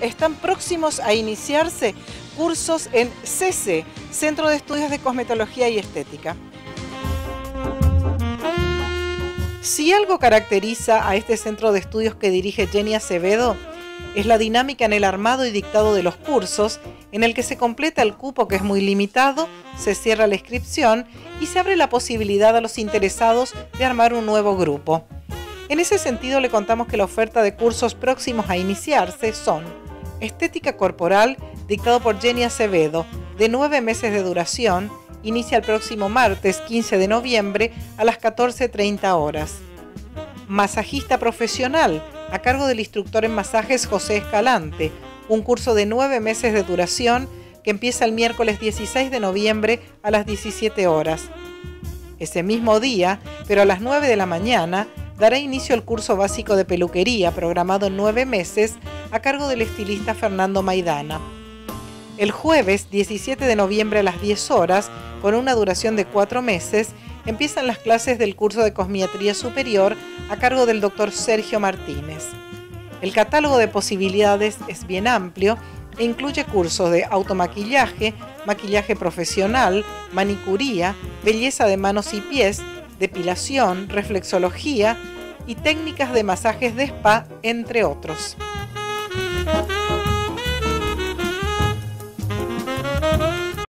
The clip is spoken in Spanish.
están próximos a iniciarse cursos en CC, Centro de Estudios de Cosmetología y Estética. Si algo caracteriza a este centro de estudios que dirige Jenny Acevedo, es la dinámica en el armado y dictado de los cursos, en el que se completa el cupo, que es muy limitado, se cierra la inscripción y se abre la posibilidad a los interesados de armar un nuevo grupo. En ese sentido, le contamos que la oferta de cursos próximos a iniciarse son Estética Corporal, dictado por Jenny Acevedo, de 9 meses de duración, inicia el próximo martes 15 de noviembre a las 14:30 horas. Masajista Profesional, a cargo del instructor en masajes José Escalante, un curso de 9 meses de duración que empieza el miércoles 16 de noviembre a las 17 horas. Ese mismo día, pero a las 9 de la mañana, dará inicio el curso básico de peluquería, programado en 9 meses, a cargo del estilista Fernando Maidana. El jueves 17 de noviembre a las 10 horas, con una duración de 4 meses, empiezan las clases del curso de Cosmiatría Superior a cargo del Dr. Sergio Martínez. El catálogo de posibilidades es bien amplio e incluye cursos de automaquillaje, maquillaje profesional, manicuría, belleza de manos y pies, depilación, reflexología y técnicas de masajes de spa, entre otros.